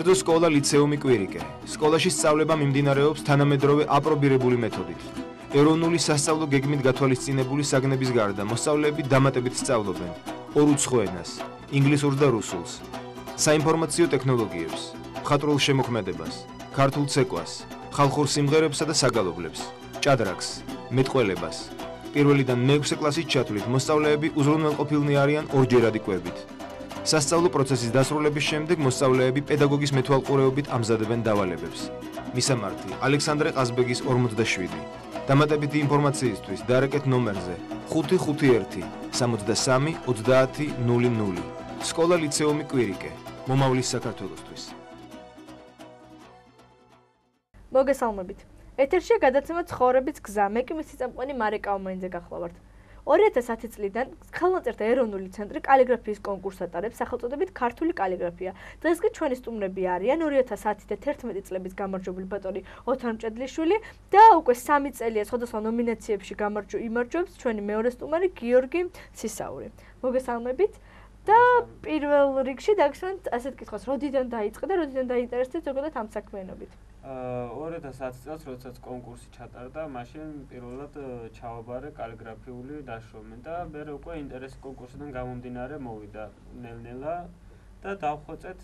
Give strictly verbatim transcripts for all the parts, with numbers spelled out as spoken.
კერძო სკოლა ლიცეუმი კვირიკე. სკოლაში სწავლება მიმდინარეობს თანამედროვე აპრობირებული მეთოდით. ეროვნული სასწავლო გეგმით გათვალისწინებული საგნების გარდა მოსწავლეები დამატებით სწავლობენ ორ უცხო ენას, ინგლისურს და რუსულს, საინფორმაციო ტექნოლოგიებს, მხატვრულ შემოქმედებას, ქართულ ცეკვას, ხალხურ სიმღერებსა და საგალობლებს, ჭადრაკს, მეტყველებას. პირველიდან მეექვსე კლასის ჩათვლით მოსწავლეები უზრუნველყოფილნი არიან ორჯერადი კვებით. სასწავლო პროცესის დასრულების შემდეგ მოსწავლეები პედაგოგის მეთვალყურეობით ამზადებენ დავალებებს. მისამართი: ალექსანდრე ყაზბეგის ორმოცდაშვიდი. დამატებითი ინფორმაციისთვის დარეკეთ ნომერზე ხუთი ხუთი ერთი სამოცდასამი ოცდაათი ნული ნული. სკოლა ლიცეუმი კვირიკე. მომავლის საქართველოსთვის. მოგესალმებით. ეთერშია გადაცემა ცხოვრების გზა. მე კი მისი წამყვანი მარე კაუმენიძე გახლავართ. ორი ათას ათი წლიდან ხელნაწერთა ეროვნული ცენტრი კალიგრაფიის კონკურსს ატარებს სახელწოდებით ქართული კალიგრაფია. დღეს კი ჩვენი სტუმრები არიან ორი ათას ათი და თერთმეტი წლების გამარჯვებული ბატონი ოთარ მჭედლიშვილი და უკვე სამი წელია სხვადასხვა ნომინაციებში გამარჯვ იმარჯვებს ჩვენი მეორე სტუმარი გიორგი ცისაური. მოგესალმებით. და პირველ რიგში დაგესვენთ ასეთ კითხვას, როდიდან დაიწყე და როდიდან დაინტერესდეთ ზოგადად ამ საქმიანობით? ორი ათას ათი წელს, როდესაც კონკურსი ჩატარდა, მაშინ პირველად ჩავაბარე კალიგრაფიული დაშრომი და მე უკვე ინტერესი კონკურსიდან გამომდინარე მოვიდა ნელ-ნელა და დავხვეწეთ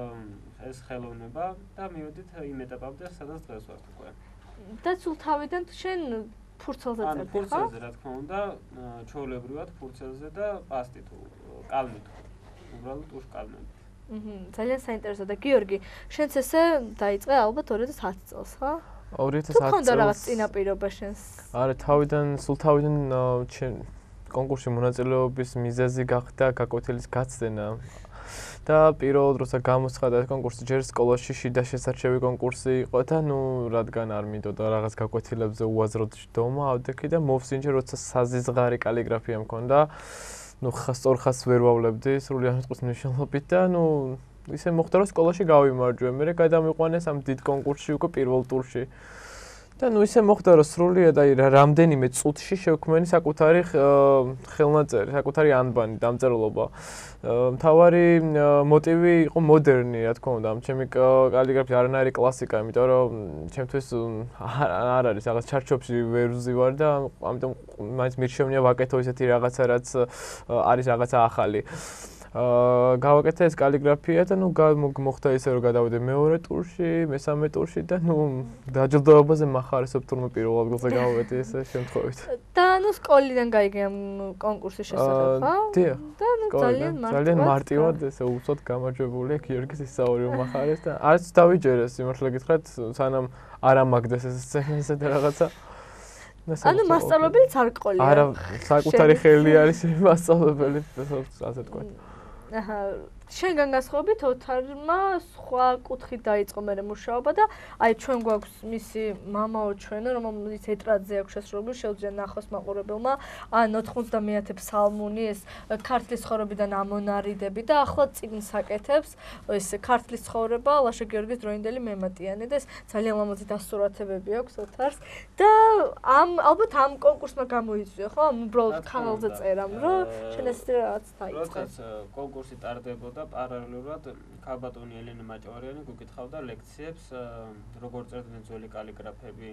ეს ხელოვნება და მივედით იმ ეტაპამდე, სადაც დღეს ვართ უკვე. და სულ თავიდან შენ ფურცელზე წერდი, ხო? ფურცელზე, რა თქმა უნდა, ჩვეულებრივად ფურცელზე და პასტით, კალმით. უბრალოდ უშკალმებით. აჰა, ძალიან საინტერესო და გიორგი, შენც ესე დაიწყე ალბათ ორი ათას ათი წელს, ხო? ორი ათას ათი წელს. თუ ხონდა რაღაც წინაპირობა შენს? არა, თავიდან, სულ თავიდან კონკურსში მონაწილეობის მიზეზი გახდა გაკვეთილის გაცდენა. და პირველად როცა გამოცხადა ეს კონკურსი, ჯერ სკოლაში შიდა შესარჩევი კონკურსი იყო და ნუ რადგან არ მინდოდა რაღაც გაკვეთილებზე უაზროდ ჯდომა, ავდექი და მოვსინჯე, როცა საზიზღარი კალიგრაფია მქონდა. ნუ სწორხას ვერ ვავლებდი სრული ამის მნიშვნელობით და ნუ ისე მოხდა რომ სკოლაში გავიმარჯვე. მე გადამიყვანეს ამ დიდ კონკურსში უკვე პირველ ტურში. და ნუ ისე მოხდა რომ სრულიად აი რამდენიმე წუთში შევქმენი საკუთარი ხელნაწერი, საკუთარი ანბანი, დამწერლობა. მთავარი მოტივი იყო მოდერნი, რა თქმა უნდა, ამ ჩემი კალიგრაფია არანაირი კლასიკა, იმიტომ რომ ჩემთვის არ არის რაღაც ჩარჩოფში ვერ ვზივარ და ამიტომ მაინც მირჩევნია ვაკეთო ისეთი რაღაცა, რაც არის რაღაცა ახალი. აა გავაკეთე ეს კალიგრაფია და ნუ მოხდა ისე რომ გადავიდე მეორე ტურში, მესამე ტურში და ნუ დაჯილდოებაზე მახარისობ თურმე პირველ ადგილზე გავაკეთე ესე შემთხვევით. და ნუ სკოლიდან გაიგე ამ კონკურსის შესახებ, ხო? დიახ. და ნუ ძალიან მარტივად. ძალიან მარტივად ესე უცოდ გამარჯვებულია გიორგი ცისაური მომახარეს და არც დავიჯერეს სიმართლე გითხრათ, სანამ არ ამაგდეს ეს სცენაზე და რაღაცა. ანუ მასწავლებელიც არ ყოლია. არა, საკუთარი ხელი არის მასწავლებელი, ასე თქვა. აჰა, შენგან განსხვავებით ოთარმა სხვა კუთხით დაიწყო მერე მუშაობა და აი ჩვენ გვაქვს მისი მამაო ჩვენო, რომელიც ეტრადზე აქვს შესრულებული, შეუძლია ნახოს მაყურებელმა, ან ოთხმოცდამეათე ფსალმუნი, ეს ქართლის ცხოვრებიდან ამონარიდები და ახლა წიგნს აკეთებს, ეს ქართლის ცხოვრება, ლაშა გიორგის დროინდელი მემატიანე და ეს ძალიან ლამაზი დასურათებები აქვს ოთარს და ამ ალბათ ამ კონკურსმა გამოიწვია, ხო? უბრალოდ ქაღალდზე წერამ, რომ შენ ეს რაღაც დაიწყე. კონკურსი ტარდებოდა პარალელურად ქალბატონი ელენე მაჭავარიანი გუკითხავდა ლექციებს, როგორ წერდნენ ძველი კალიგრაფები,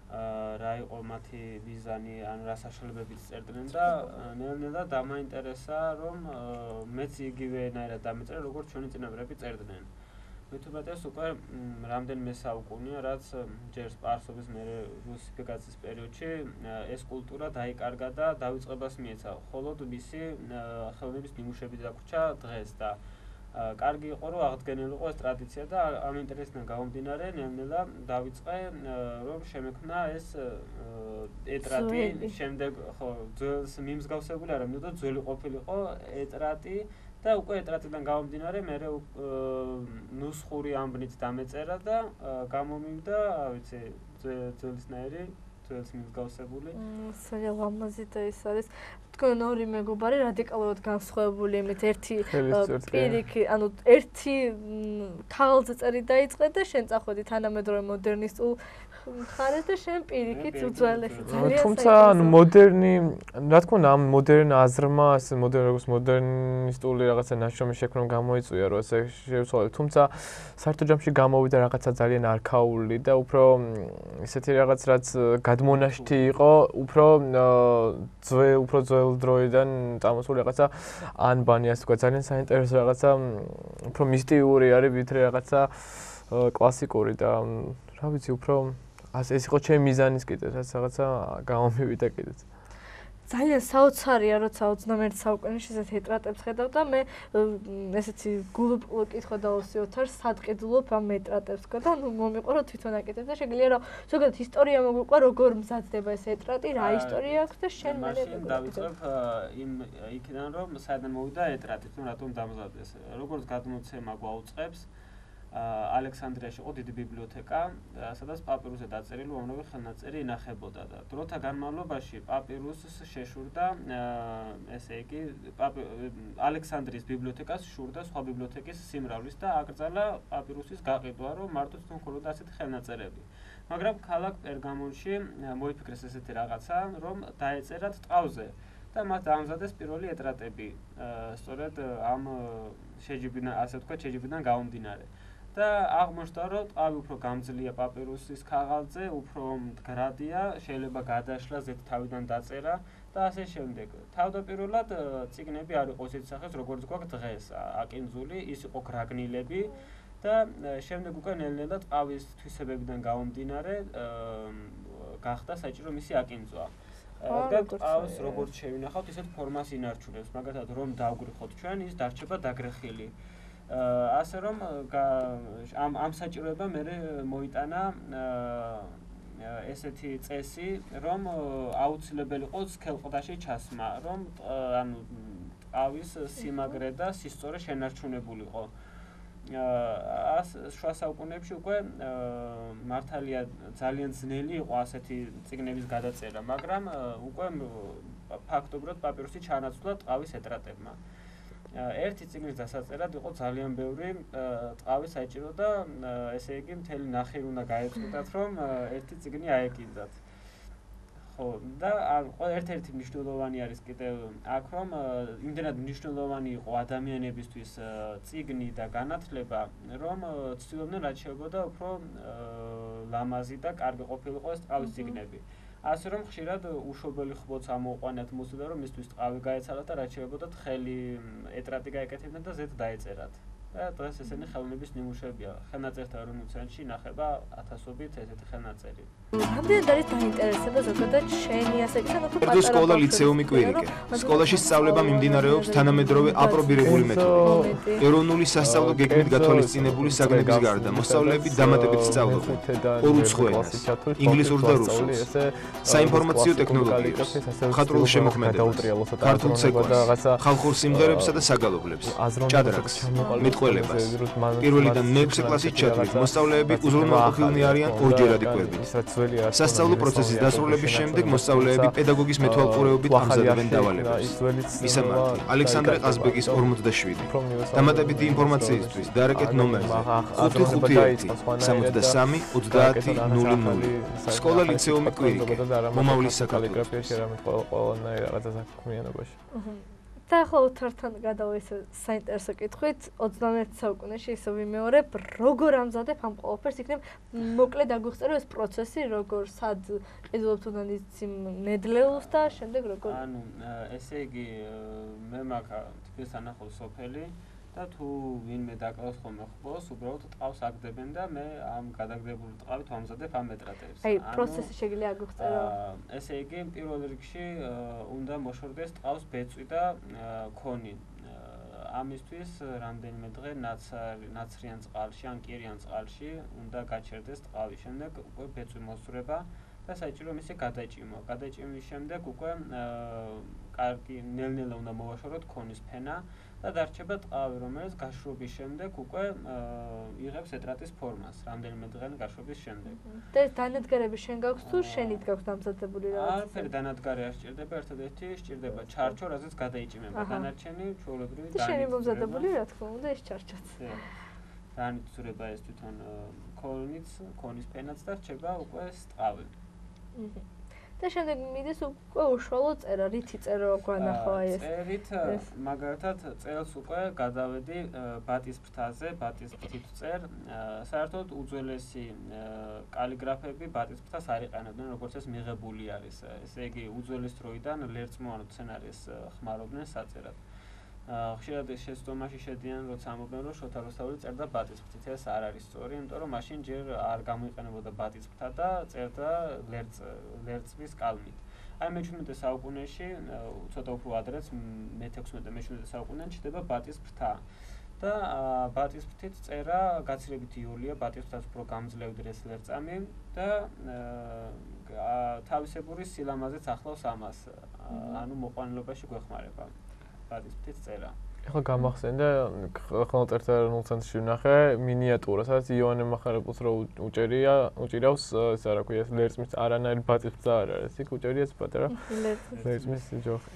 რა იყო მათი მიზანი, ან რა საშუალებებით წერდნენ და ნელ-ნელა დამაინტერესა, რომ მეც იგივენაირად დამეწერე, როგორც ჩვენი წინაპრები წერდნენ. მით უმეტეს უკვე რამდენიმე საუკუნეა, რაც ჯერ სპარსობის მერე რუსიფიკაციის პერიოდში ეს კულტურა დაიკარგა და დავიწყებას მიეცა, ხოლო მისი ხელოვნების ნიმუშები დაგვრჩა დღეს და კარგი იყო რომ აღდგენილიყო ეს ტრადიცია და ამ ინტერესიდან გამომდინარე ნელ-ნელა დავიწყე რომ შემექმნა ეს ეტრატი, შემდეგ ხო ძველს მიმსგავსებული არ მინდოდა ძველი ყოფილიყო ეტრატი და უკვე ეტრატიდან გამომდინარე მე ნუსხური ამბნით დამეწერა და გამომივიდა, ვიცი, ძველისნაირი ქართველს მსგავსებული. ძალიან ლამაზი და ის არის თქვენ ორი მეგობარი რადიკალურად განსხვავებული იმით ერთი პირიქი ანუ ერთი ქაღალდზე წერი დაიწყე და შენ წახვედი თანამედროვე მოდერნისტულ მხარეს და შენ პირიქით უძველესი ძალიან თუმცა ანუ მოდერნი რა თქმა უნდა ამ მოდერნ აზრმა ეს მოდერნ როგორც მოდერნისტული რაღაცა ნაშრომი შექმნა გამოიწვია რომ ესე შევცვალე თუმცა საერთო ჯამში გამოვიდა რაღაცა ძალიან არქაული და უფრო ისეთი რაღაც რაც გადმონაშთი იყო უფრო ძველ უფრო ძველ დროიდან წამოსული რაღაცა ანბანი ასე თქვა ძალიან საინტერესო რაღაცა უფრო მისტიური არის ვიდრე რაღაცა კლასიკური და რა ვიცი უფრო ასე ეს იყო ჩემი მიზანის კიდე რაც რაღაცა გამომივიდა კიდეც ძალიან საოცარია როცა ოცნამეტ საუკუნეში ესეთ ეტრატებს ხედავ და მე ესეთი გულუპლო კითხვა დავუსი ოთარ სად ყიდულობ ამ ეტრატებს თქვა და ნუ მომიყვა რომ თვითონ აკეთებ და შეგიძლია რომ ზოგადად ისტორია მოგვიყვა როგორ მზადდება ეს ეტრატი რა ისტორია აქვს და შენ მე დავიწყებ იმ იქიდან რომ საერთოდ მოვიდა ეტრატი თუ რატომ დამზადდეს როგორც გადმოცემა გვაუწყებს ალექსანდრიაში იყო დიდი ბიბლიოთეკა, სადაც პაპირუსზე დაწერილი უამრავი ხელნაწერი ინახებოდა და დროთა განმავლობაში პაპირუსს შეშურდა, ესე იგი, ალექსანდრიის ბიბლიოთეკას შურდა სხვა ბიბლიოთეკის სიმრავლის და აკრძალა პაპირუსის გაყიდვა, რომ მარტო თვითონ მხოლოდ ასეთი ხელნაწერები. მაგრამ ქალაქ პერგამონში მოიფიქრეს ესეთი რაღაცა, რომ დაეწერათ ტყავზე და მათ დაამზადეს პირველი ეტრატები, სწორედ ამ შეჯიბიდან, ასე ვთქვათ, შეჯიბიდან გამომდინარე. და აღმოჩნდა რომ ტყავი უფრო გამძლეა პაპირუსის ქაღალდზე, უფრო მდგრადია, შეიძლება გადაშლა ზედ თავიდან დაწერა და ასე შემდეგ. თავდაპირველად წიგნები არ იყო ისეთ სახეს, როგორც გვაქვს დღეს, აკინძული, ის იყო გრაგნილები და შემდეგ უკვე ნელ-ნელა ტყავის თვისებებიდან გამომდინარე გახდა საჭირო მისი აკინძვა. და ტყავს როგორც შევინახავთ, ისეთ ფორმას ინარჩუნებს, მაგათად რომ დავგრიხოთ ჩვენ, ის დარჩება დაგრეხილი. ასე რომ ამ ამ საჭიროებამ მე მოიტანა ესეთი წესი, რომ აუცილებელი იყო სქელყდაში ჩასმა, რომ ანუ ტყავის სიმაგრე და სისწორე შენარჩუნებულიყო. შუა საუკუნეებში უკვე მართალია ძალიან ძნელი იყო ასეთი წიგნების გადაწერა, მაგრამ უკვე ფაქტობრივად პაპირუსი ჩანაცვლა ტყავის ეტრატებმა. ერთი წიგნის დასაწერად იყო ძალიან ბევრი ტყავი საჭირო და ესე იგი მთელი ნახევარი უნდა გაეწყვიტათ, რომ ერთი წიგნი აეკიდათ. ხო, და ერთ-ერთი მნიშვნელოვანი არის კიდევ აქ, რომ იმდენად მნიშვნელოვანი იყო ადამიანებისთვის წიგნი და განათლება, რომ ცდილობდნენ რაც შეებოდა უფრო ლამაზი და კარგი ყოფილიყო ეს ტყავის წიგნები. ასე რომ ხშირად უშობელი ხბოც ამოუყვანათ მოსულა რომ მისთვის ტყავი გაეცალათ და რაც შეებოდათ ხელი ეტრატი გაეკეთებინათ და ზედ დაეწერათ. და დღეს ესენი ხელოვნების ნიმუშებია. ხელნაწერთა ეროვნულ ცენტრში ინახება ათასობით ესეთი ხელნაწერი. რამდენად არის დაინტერესება ზოგადად შენი ასე იქნება თუ პატარა სკოლა ლიცეუმი კვირიკე. სკოლაში სწავლება მიმდინარეობს თანამედროვე აპრობირებული მეთოდით. ეროვნული სასწავლო გეგმით გათვალისწინებული საგნების გარდა მოსწავლეები დამატებით სწავლობენ ორუცხო ენას, ინგლისურს და რუსულს, საინფორმაციო ტექნოლოგიებს, მხატვრულ შემოქმედებას, ქართულ ცეკვას, ხალხურ სიმღერებსა და საგალობლებს, ჭადრაკს, მეტყველებას. პირველიდან მეექვსე კლასის ჩათვლით მოსწავლეები უზრუნველყოფილნი არიან ორჯერადი კვირებით. სასწავლო პროცესის დასრულების შემდეგ მოსწავლეები პედაგოგის მეთვალყურეობით ამზადებენ დავალებებს. მისამართი: ალექსანდრე ყაზბეგის ორმოცდაშვიდი. დამატებითი ინფორმაციისთვის დაარეკეთ ნომერზე ხუთი ხუთი ერთი სამოცდასამი ოცდაათი ნული ნული. სკოლა ლიცეუმი კვირიკე. მომავლის საქართველოში. და ახლა უთართან გადავეცე საინტერესო კითხვით, ოცნამეტ საუკუნეში ისე ვიმეორებ, როგორ ამზადებ ამ ყველაფერს, იქნებ მოკლედ დაგვიხსენო ეს პროცესი, როგორ სად ყიდულობთ უნდა იცი ნედლეულს და შემდეგ როგორ. ანუ ესე იგი მე მაქვს თბილისის ანახოს სოფელი და თუ ვინმე დაკავოს ხოლმე ხბოს, უბრალოდ ტყავს აგდებენ და მე ამ გადაგდებული ტყავით ვამზადებ ამ ეტრატებს. აი, პროცესი შეგიძლია აგვიხსენო. ესე იგი, პირველ რიგში უნდა მოშორდეს ტყავს ბეწვი და ქონი. ამისთვის რამდენიმე დღე ნაცრიან წყალში, ან კირიან წყალში უნდა გაჩერდეს ტყავი. შემდეგ უკვე ბეწვი მოსწრება და საჭირო მისი გადაჭიმა. გადაჭიმის შემდეგ უკვე კარგი ნელ-ნელა უნდა მოვაშოროთ ქონის ფენა და დარჩება ტყავი, რომელიც გაშრობის შემდეგ უკვე იღებს ეტრატის ფორმას, რამდენიმე დღიანი გაშრობის შემდეგ. და ეს დანადგარები შენ გაქვს თუ შენით გაქვს დამზადებული რაღაც? არაფერი დანადგარი არ სჭირდება, ერთადერთი სჭირდება ჩარჩო, რაზეც გადაიჭიმება. დანარჩენი ჩვეულებრივი და შენი მომზადებული, რა თქმა უნდა, ეს ჩარჩოც. დაანიწურება ეს თვითონ ქონიც, ქონის ფენაც და რჩება უკვე ტყავი. და შემდეგ მიდის უკვე უშუალო წერა, რითი წერა გვანახვა ეს. წერით მაგალითად წელს უკვე გადავედი ბატის ფრთაზე, ბატის ფრთით წერ. საერთოდ უძველესი კალიგრაფები ბატის ფრთას არ იყენებდნენ, როგორც ეს მიღებული არის. ესე იგი უძველეს დროიდან ლერწმოვან მცენარეს ხმარობდნენ საწერად. ხშირად ეს შეცდომაში შედიან, როცა ამბობენ, რომ შოთა რუსთაველი წერდა ბატის ფრთით, ეს არ არის სწორი, იმიტომ რომ მაშინ ჯერ არ გამოიყენებოდა ბატის ფრთა და წერდა ლერწ ლერწმის კალმით. აი მეჩვიდმეტე საუკუნეში, ცოტა უფრო ადრეც, მეთექვსმეტე მეჩვიდმეტე საუკუნეში ჩნდება ბატის ფრთა. და ბატის ფრთით წერა გაცილებით იოლია, ბატის ფრთას უფრო გამძლევდნენ ეს ლერწამი და თავისებური სილამაზეც ახლავს ამას. ანუ მოყვანილობაში გვეხმარება. ბატის ფრთით წერა. ეხლა გამახსენდა ხელნაწერთა ეროვნულ ცენტრში ვნახე მინიატურა, სადაც იოანე მახარებელს რო უჭერია, უჭირავს, ეს რა ქვია, ლერწმის არანაირი ბატის ფრთა არ არის. იქ უჭერია ეს პატარა ლერწმის ჯოხი.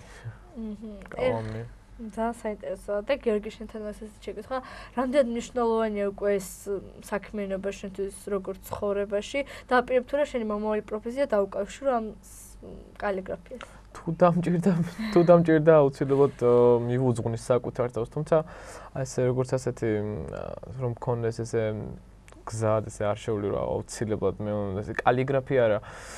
აჰა. ძალიან საინტერესოა და გიორგი შენთან მასეც შეგეცხა, რამდენად მნიშვნელოვანია უკვე ეს საქმიანობა შენთვის როგორც ცხოვრებაში და აპირებ თუ რა შენი მომავალი პროფესია დაუკავშირო ამ კალიგრაფიას. თუ დამჭირდა, თუ დამჭირდა აუცილებლად მივუძღვნის საკუთარ თავს, თუმცა ესე როგორც ასეთი რომ მქონდეს ესე გზა, ესე არ შეუძლია აუცილებლად მე ესე კალიგრაფია არა.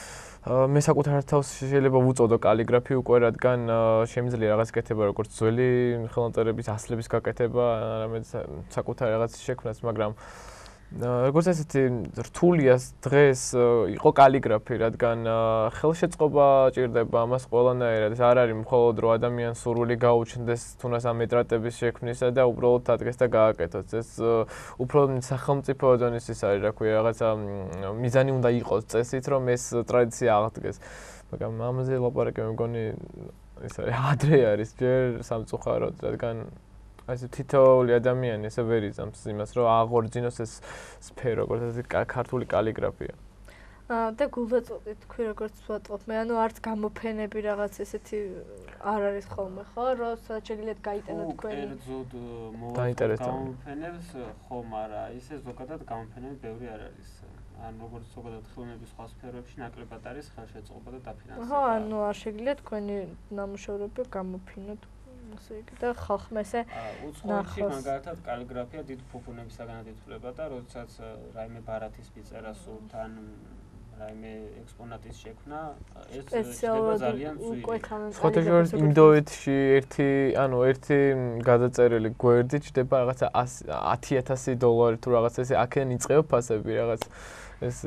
მე საკუთარ თავს შეიძლება ვუწოდო კალიგრაფი უკვე, რადგან შემიძლია რაღაც კეთება, როგორც ძველი ხელნაწერების ასლების გაკეთება, არამედ საკუთარ რაღაც შექმნას, მაგრამ როგორც ასეთი რთულია დღეს იყო კალიგრაფი, რადგან ხელშეწყობა ჭირდება ამას ყველანაირად. ეს არ არის მხოლოდ რომ ადამიანს სურვილი გაუჩნდეს თუნდაც ამ ეტრატების შექმნისა და უბრალოდ ადგეს და გააკეთოს. ეს უფრო სახელმწიფო დონის ის არის, რა ქვია, რაღაცა მიზანი უნდა იყოს წესით, რომ ეს ტრადიცია აღდგეს. მაგრამ ამაზე ლაპარაკი მე მგონი ეს არის ადრე არის ჯერ სამწუხაროდ, რადგან ასე თითოეული ადამიანი ესე ვერ იზამს იმას, რომ აღორძინოს ეს სფერო, როგორც ასე ქართული კალიგრაფია. აა და გულდაწყვეტი თქვი როგორც ვატყობ მე, ანუ არც გამოფენები რაღაც ესეთი არ არის ხოლმე, ხო? რომ შეგიძლიათ გაიტანოთ თქვენი. კერძოდ მოვაწყოთ გამოფენებს, ხომ არა, ისე ზოგადად გამოფენები ბევრი არ არის. ანუ როგორც ზოგადად ხელოვნების სხვა სფეროებში ნაკლებად არის ხელშეწყობა და დაფინანსება. ხო, ანუ არ შეგიძლიათ თქვენი ნამუშევრები გამოფინოთ. ასე იგი და ხალხმა ესე უცხოეთში მაგალითად კალიგრაფია დიდ ფუფუნებისაგანად ითვლება და როდესაც რაიმე ბარათის მიწერა სურთ ან რაიმე ექსპონატის შექმნა, ეს შეიძლება ძალიან ძვირი. სხვათაშორის ინდოეთში ერთი, ანუ ერთი გადაწერილი გვერდი ჩდება რაღაცა ათი ათასი დოლარი თუ რაღაც ესე, აქედან იწყება ფასები, რაღაც ეს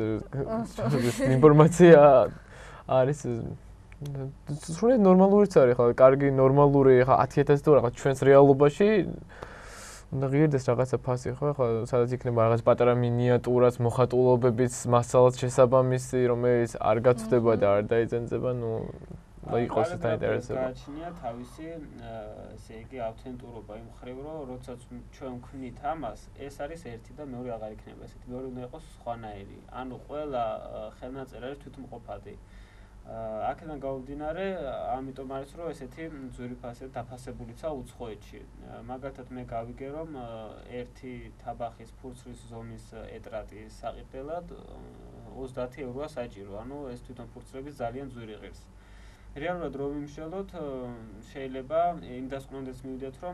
ინფორმაცია არის სულ ნორმალურიც არის ხა, კარგი ნორმალური ხა ათი ათასი თუ რაღაც ჩვენს რეალობაში უნდა ღირდეს რაღაცა ფასი ხო, ხა სადაც იქნება რაღაც პატარა მინიატურას, მოხატულობების მასალად შესაბამისი, რომელიც არ გაცვდება და არ დაიძენდება, ნუ და იყოს ეს დაინტერესება. გააჩნია თავისი ესე იგი ავთენტურობა იმ ხრივ, რომ როდესაც ჩვენ ვქნით ამას, ეს არის ერთი და მეორე აღარ იქნება ესეთი, მეორე უნდა იყოს სხვანაირი. ანუ ყველა ხელნაწერი არის თვითმყოფადი. აქედან გამომდინარე, ამიტომ არის რომ ესეთი ძვირფასად დაფასებულიცაა უცხოეთში. მაგალითად მე გავიგე რომ ერთი თაბახის ფურცლის ზომის ეტრატი საყიდელად ოცდაათი ევროა საჭირო. ანუ ეს თვითონ ფურცლების ძალიან ძვირი ღირს. რეალურად რომ ვიმშველოთ, შეიძლება იმ დასკვნამდეც მივიდეთ რომ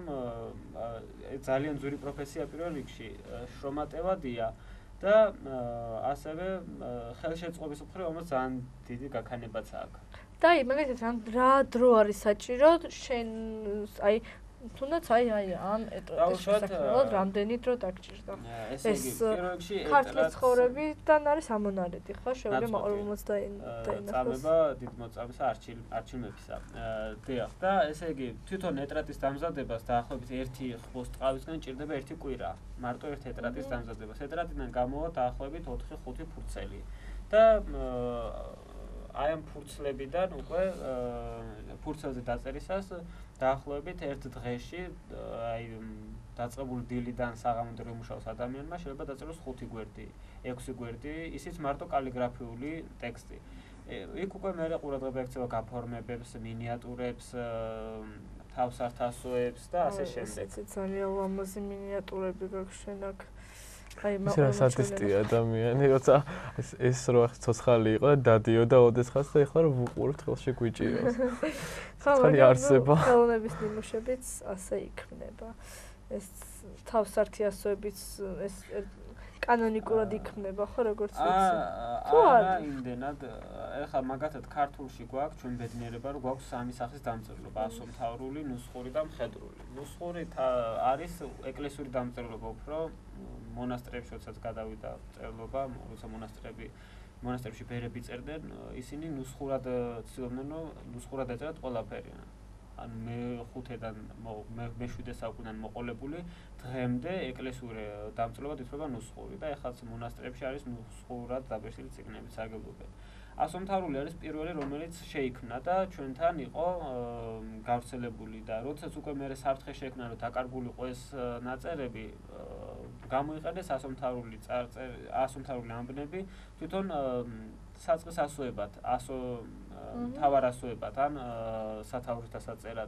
ძალიან ძვირი პროფესია პირველ რიგში შრომატევადია. და ასევე ხელშეწყობის მხრივ όμως ძალიან დიდი გაქანებაც აქვს. და აი მაგალითად რა დრო არის საჭირო შენ აი თუნდაც აი აი ამ ეტრატის შესაქმნელად რამდენი დრო დაგჭირდა. ეს ქართლის ცხოვრებიდან არის ამონარეთი ხო? შეუძლია მაყურებელს დაინახოს. წამება დიდ მოწამეს არჩილ არჩილმებისა. დიახ და ესე იგი თვითონ ეტრატის დამზადებას დაახლოებით ერთი ხბოს ტყავისგან ჭირდება ერთი კვირა. მარტო ერთ ეტრატის დამზადებას. ეტრატიდან გამოვა დაახლოებით ოთხი ხუთი ფურცელი. და აი ამ ფურცლებიდან უკვე ფურცელზე დაწერისას დაახლოებით ერთ დღეში აი დაწყებული დილიდან საღამომდე რომ მუშაობს ადამიანმა შეიძლება დაწეროს ხუთი გვერდი, ექვსი გვერდი, ისიც მარტო კალიგრაფიული ტექსტი. იქ უკვე მე ყურადღება ექცევა გაფორმებებს, მინიატურებს, თავსართასოებს და ასე შემდეგ. ესეც ძალიან ლამაზი მინიატურები გაქვს შენ აქ. აი მაგ სატისტი ადამიანი, როცა ეს რო ცოცხალი იყო და დადიოდა ოდესღაც და ეხლა რომ ვუყურებთ ხელში გვიჭირავს. ხალი არსება. ხელოვნების ნიმუშებიც ასე იქმნება. ეს თავსართიასოებიც ეს კანონიკურად იქმნება ხო როგორც ვიცი. თუ არა იმდენად ეხლა მაგათად ქართულში გვაქვს ჩვენ ბედნიერება რომ გვაქვს სამი სახის დამწერლობა, ასომთავრული, ნუსხური და მხედრული. ნუსხური არის ეკლესიური დამწერლობა უფრო მონასტრებში როდესაც გადავიდა წერლობა, როცა მონასტრები მონასტრებში ბერები წერდნენ, ისინი ნუსხურად ცდილობდნენ რომ ნუსხურად ეწერათ ყველაფერი. ან მეხუთედან მეშვიდე საუკუნიდან მოყოლებული დღემდე ეკლესიური დამწერლობა ითვლება ნუსხური და ეხლა მონასტრებში არის ნუსხურად დაბეჭდილი წიგნები საგელდობენ. ასომთავრული არის პირველი რომელიც შეიქმნა და ჩვენთან იყო გავრცელებული და როდესაც უკვე მე საფრთხე შეექმნა რომ დაკარგულიყო ეს ნაწერები გამოიყენეს ასომთავრული ასომთავრული ამბნები თვითონ საწყის ასოებად, ასო თავარ ასოებად ან სათავრის დასაწერად.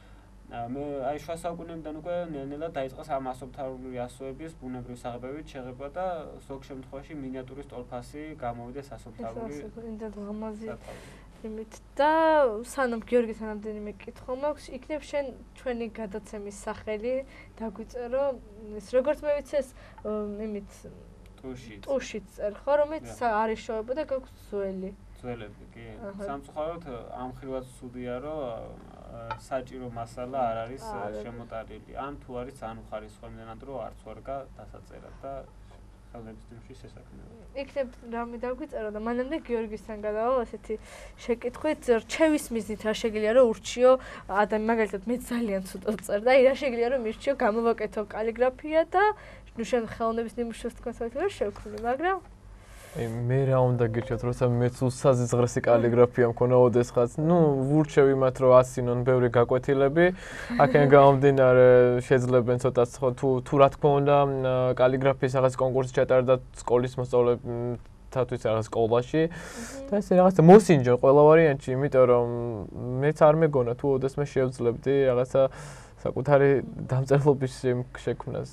მე აი შუა საუკუნეებიდან უკვე ნელ-ნელა დაიწყო ამ ასომთავრული ასოების ბუნებრივი საღებავებით შეღება და ზოგ შემთხვევაში მინიატურის ტოლფასი გამოვიდეს ასომთავრული. იმდენ ლამაზი იმით და სანამ გიორგი სანამდენიმე კითხვა მაქვს, იქნებ შენ ჩვენი გადაცემის სახელი დაგვიწერო, ეს როგორც მე ვიცი ეს იმით ტუშიც. ტუშიც წერს ხო, რომელიც არის შოება და გაქვს ძველი. ძველები, კი. სამწუხაროდ ამ ხრივაც ცუდია, რომ საჭირო მასალა არ არის შემოტანილი. ან თუ არის ძალიან უხარისხო იმდენად, რომ არც ვარგა დასაწერად და ხელოვნების ნიმუშის შესაქმნელად. იქნებ რამე დაგვიწერო და მანამდე გიორგისთან გადავალ ესეთი შეკითხვით, რჩევის მიზნით რა შეგიძლია რომ ურჩიო ადამი მაგალითად მე ძალიან ცუდად წერ და რა შეგიძლია რომ მირჩიო გამოვაკეთო კალიგრაფია და ნუ შენ ხელოვნების ნიმუშებს თქვენს რა შევქმნი, მაგრამ აი მე რა უნდა გირჩიოთ, როცა მეც უსაზღრესი კალიგრაფია მქონა ოდესღაც, ნუ ვურჩევ იმათ რომ ასინონ ბევრი გაკვეთილები, აქენ გამომდინარე შეძლებენ ცოტა თუ თუ რა თქმა უნდა კალიგრაფიის რაღაც კონკურსი ჩატარდა სკოლის მოსწავლეებთათვის რაღაც სკოლაში და ესე რაღაცა მოსინჯონ ყველა ვარიანტში, იმიტომ რომ მეც არ მეგონა თუ ოდესმე შევძლებდი რაღაცა საკუთარი დამწერლობის შექმნას.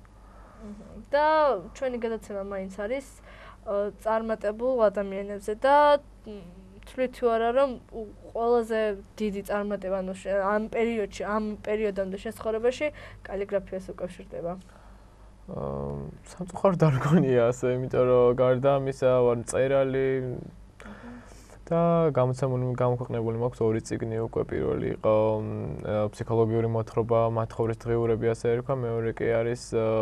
და ჩვენი გადაცემა მაინც არის წარმატებულ ადამიანებზე და თვლით თუ არა რომ ყველაზე დიდი წარმატება ანუ ამ პერიოდში, ამ პერიოდამდე შენ ცხოვრებაში კალიგრაფიას უკავშირდება. აა სამწუხაროდ არ გონია ასე, იმიტომ რომ გარდა ამისა ვარ მწერალი და გამოცემული გამოქვეყნებული მაქვს ორი წიგნი უკვე პირველი იყო ფსიქოლოგიური მოთხრობა მათხოვრის დღიურები ასე ერქვა, მეორე კი არის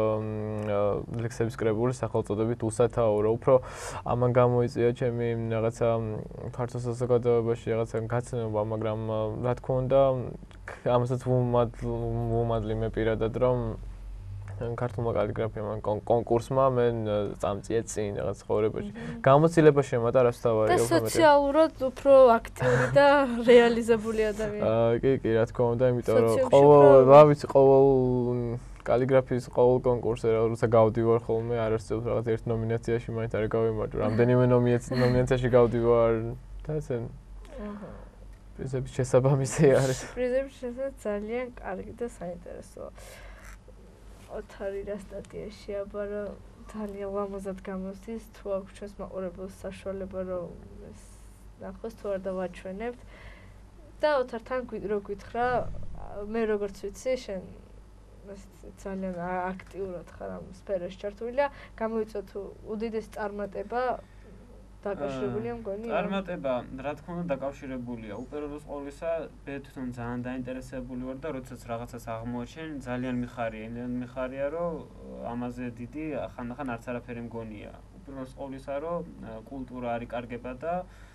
ლექსების კრებული სახელწოდებით უსათაურო. უფრო ამან გამოიწვია ჩემი რაღაცა ქართულ საზოგადოებაში რაღაცა გაცნობა, მაგრამ რა თქმა უნდა ამასაც ვუმადლი მე პირადად რომ ქართულმა კალიგრაფიამ კონკურსმა მე წამწია წინ რაღაც ცხოვრებაში. გამოცდილებაში შემატა რაც თავარი და სოციალურად უფრო აქტიური და რეალიზებული ადამიანი. აა კი კი რა თქმა უნდა, იმიტომ რომ ყოველ რა ვიცი ყოველ კალიგრაფიის ყოველ კონკურსზე როცა გავდივარ ხოლმე არ არსებობს რაღაც ერთ ნომინაციაში მაინც არ გავიმარჯვე. რამდენიმე ნომინაციაში გავდივარ და ესე. აჰა. პრიზების შესაბამისი არის. პრიზების შესაბამისი ძალიან კარგი და საინტერესოა. ოთარი რა სტატიაში აბა რომ ძალიან ლამაზად გამოსდის თუ აქვს ჩვენს მაყურებელს საშუალება რომ ეს ნახოს თუ არ დავაჩვენებთ და ოთართან რო გითხრა მე როგორც ვიცი შენ ძალიან აქტიურად ხარ ამ სფეროში ჩართული და გამოიწვია თუ უდიდესი წარმატება დაკავშირებულია მგონი წარმატება რა თქმა უნდა დაკავშირებულია უპირველეს ყოვლისა მე თვითონ ძალიან დაინტერესებული ვარ და როდესაც რაღაცას აღმოაჩენ ძალიან მიხარია იმდენ მიხარია რომ ამაზე დიდი ხანდახან არც არაფერი მგონია უპირველეს ყოვლისა რომ კულტურა არ იკარგება და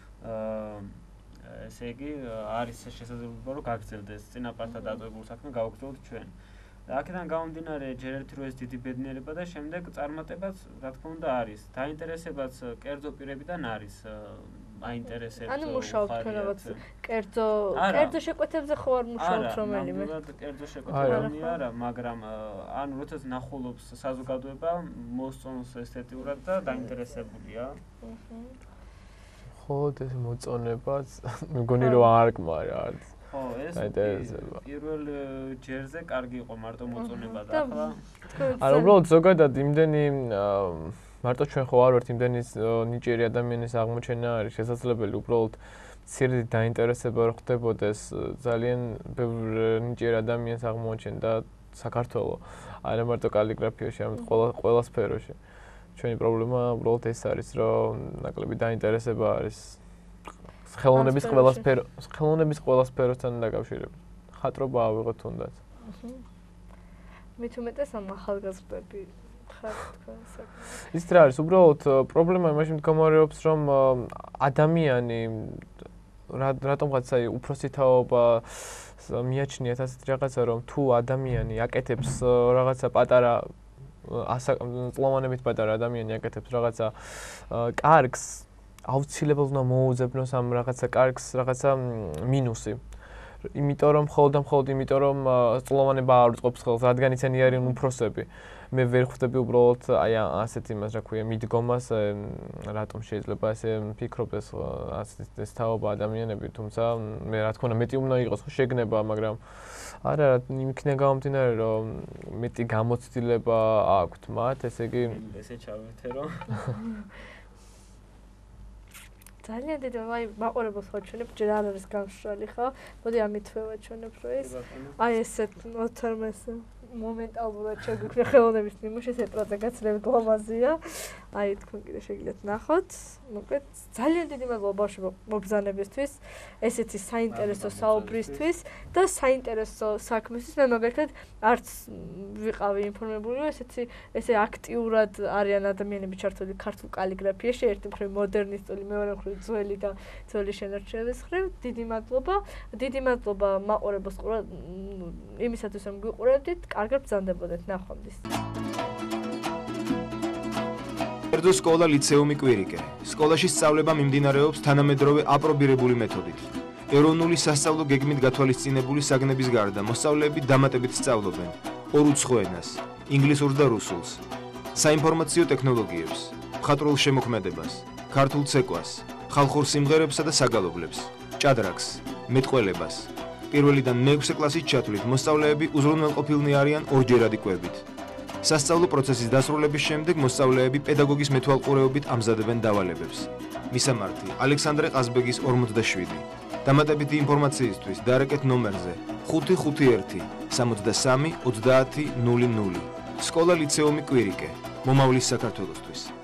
ესე იგი არის შესაძლებლობა რომ გაგრძელდეს წინაპართა დატოვებულ საქმე გავაგრძელოთ ჩვენ და აქედან გამომდინარე ჯერ ერთი რო ეს დიდი ბედნიერება და შემდეგ წარმატებაც რა თქმა უნდა არის დაინტერესებაც კერძო პირებიდან არის აინტერესებს. ანუ მუშაობთ თქვენ რაღაც კერძო კერძო შეკვეთებზე ხო არ მუშაობთ რომელიმე? არა, კერძო შეკვეთებანი არა, მაგრამ ანუ როდესაც ნახულობს საზოგადოება მოსწონს ესთეტიურად და დაინტერესებულია. ხო, ეს მოწონებაც მგონი რომ არ გმარა არც. ხო, ეს პირველ ჯერზე კარგი იყო მარტო მოწონება და ახლა არა, უბრალოდ ზოგადად იმდენი მარტო ჩვენ ხო არ ვართ იმდენი ნიჭიერი ადამიანის აღმოჩენა არის შესაძლებელი უბრალოდ მცირედი დაინტერესება რო ხდებოდეს ძალიან ბევრ ნიჭიერ ადამიანს აღმოჩენდა საქართველოს არა მარტო კალიგრაფიაში არამედ ყველა ყველა სფეროში ჩვენი პრობლემა უბრალოდ ეს არის რომ ნაკლები დაინტერესება არის ხელოვნების ყველა სფერო ხელოვნების ყველა სფეროსთან დაკავშირებით ხატრობა ავიღოთ თუნდაც მით უმეტეს ამ ახალგაზრდები ის რა არის უბრალოდ პრობლემა იმაში მდგომარეობს რომ ადამიანი რატომღაც აი უფროსი თაობა მიაჩნიათ ასეთ რაღაცა რომ თუ ადამიანი აკეთებს რაღაცა პატარა წლოვანებით პატარა ადამიანი აკეთებს რაღაცა კარგს აუცილებლად უნდა მოუძებნოს ამ რაღაცა კარგს რაღაცა მინუსი იმიტომ რომ მხოლოდ და მხოლოდ იმიტომ რომ წლოვანება არ უწყობს ხელს რადგან ისინი არიან უფროსები მე ვერ ხვდები უბრალოდ აი ასეთ იმას რა ქვია მიდგომას რატომ შეიძლება ესე ფიქრობ ეს ეს თაობა ადამიანები თუმცა მე რა თქმა უნდა მეტი უნდა იყოს ხო შეგნება მაგრამ არა იმიქნა გამომდინარე რომ მეტი გამოცდილება აქვთ მათ ესე იგი ესე ჩავეთერო ძალიან დიდი აი მაყურებელს ვაჩვენებ ჯერ არ არის გამშრალი ხო მოდი ამითვე ვაჩვენებ რომ ეს აი ესეთ მოთორმეს მომენტალურად შეგვიქმნა ხელოვნების ნიმუში ეს პროცესი გაცილებით ლამაზია აი თქვენ კიდე შეგიძლიათ ნახოთ მოკლედ ძალიან დიდი მადლობა ბავშვებო მობრძანებისთვის ესეთი საინტერესო საუბრისთვის და საინტერესო საქმისთვის მე მაგალითად არც ვიყავი ინფორმირებული ესეთი ესე აქტიურად არიან ადამიანები ჩართული ქართულ კალიგრაფიაში ერთი მხრივ მოდერნისტული მეორე მხრივ ძველი და ძველი შენარჩუნების მხრივ დიდი მადლობა დიდი მადლობა მაყურებელს იმისათვის რომ გვიყურებდით კარგად ბრძანდებოდეთ ნახვამდის კერძო სკოლა ლიცეუმი კვირიკე სკოლაში სწავლება მიმდინარეობს თანამედროვე აპრობირებული მეთოდით ეროვნული სასწავლო გეგმით გათვალისწინებული საგნების გარდა მოსწავლეები დამატებით სწავლობენ ორუცხო ენას ინგლისურს და რუსულს საინფორმაციო ტექნოლოგიებს მხატვრულ შემოქმედებას ქართულ ცეკვას ხალხურ სიმღერებსა და საგალობლებს ჭადრაკს მეტყველებას პირველიდან მეექვსე კლასის ჩათვლით მოსწავლეები უზრუნველყოფილნი არიან ორჯერადი კვებით სასწავლო პროცესის დასრულების შემდეგ მოსწავლეები პედაგოგის მეთვალყურეობით ამზადებენ დავალებებს მისამართი ალექსანდრე ყაზბეგის ორმოცდაშვიდი დამატებითი ინფორმაციისთვის დარეკეთ ნომერზე ხუთი ხუთი ერთი სამოცდასამი ოცდაათი ნული ნული სკოლა ლიცეუმი კვირიკე მომავლის საქართველოსთვის